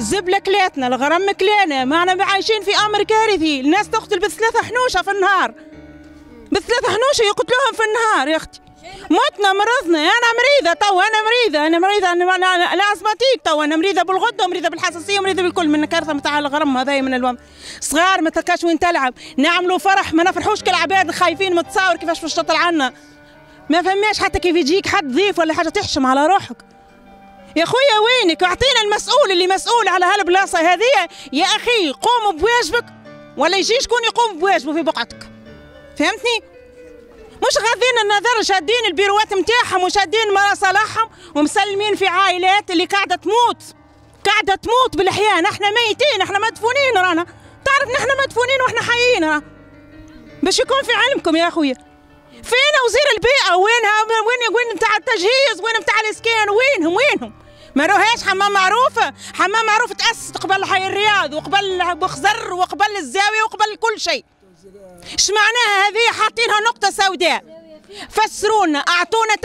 الزبله كليتنا، الغرام كلينا، معنا عايشين في امر كارثي، الناس تقتل بثلاثه حنوشه في النهار، بثلاثه حنوشه يقتلوهم في النهار يا اختي. متنا مرضنا، انا مريضه تو، انا مريضه انا اسماتيك تو، انا مريضه بالغده ومريضه بالحساسيه ومريضه بالكل من الكارثه نتاع الغرام هذايا من الوم. صغار ما تلقاش وين تلعب، نعملوا فرح ما نفرحوش كالعباد خايفين متصور كيفاش باش تطلع عنا. ما فماش حتى كيف يجيك حد ضيف ولا حاجه تحشم على روحك. يا خويا وينك؟ اعطينا المسؤول اللي مسؤول على هالبلاصه هذه يا اخي، قوم بواجبك ولا يجي شكون يقوم بواجبه في بقعتك. فهمتني؟ مش غاضين النظر، شادين البيروات نتاعهم وشادين مصالحهم ومسلمين في عائلات اللي قاعده تموت بالاحياء. نحن ميتين، احنا مدفونين رانا، تعرف نحن مدفونين واحنا حيين رانا. باش يكون في علمكم يا خويا. فين وزير البيئه؟ وين نتاع التجهيز؟ وين نتاع الاسكان؟ وينهم؟ ما روهاش حمام معروف تأسست قبل حي الرياض وقبل بخزر وقبل الزاويه وقبل كل شيء. ايش معناها هذه؟ حاطينها نقطه سوداء. فسرونا، اعطونا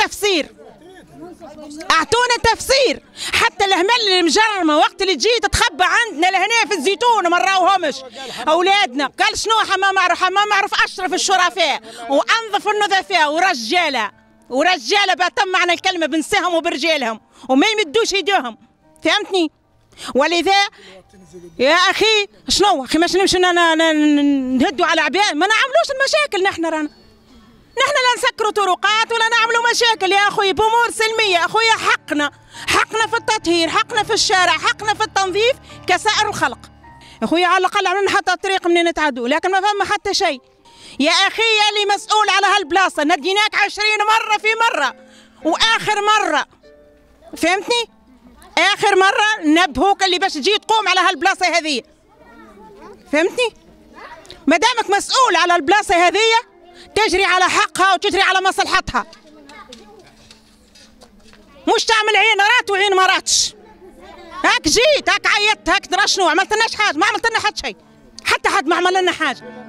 تفسير. حتى الهمل المجرمه وقت اللي تجي تتخبى عندنا لهنا في الزيتون ما نراوهمش اولادنا. قال شنو حمام معروف اشرف الشرفاء وانظف النظفاء ورجاله بتم معنى الكلمه بنساهم وبرجالهم وما يمدوش يديهم. فهمتني؟ ولذا يا اخي شنو اخي ماش نمشي نهدوا على عباد، ما نعملوش المشاكل. نحن لا نسكروا طرقات ولا نعملوا مشاكل يا اخوي، بامور سلميه. اخويا حقنا في التطهير، حقنا في الشارع، حقنا في التنظيف كسائر الخلق. اخويا على الاقل عملنا حتى الطريق منين نتعدوا، لكن ما فما حتى شيء. يا اخي يا اللي مسؤول على هالبلاصه، نديناك 20 مره في مره، واخر مره فهمتني؟ اخر مره نبهوك اللي باش تجي تقوم على هالبلاصه هذه. فهمتني؟ ما دامك مسؤول على البلاصه هذه تجري على حقها وتجري على مصلحتها، مش تعمل عين رات وعين ما راتش. هاك جيت، هاك عيطت، هاك درا شنو عملت لناش حاجه؟ ما عملت لنا حد شيء، حتى حد ما عمل لنا حاجه.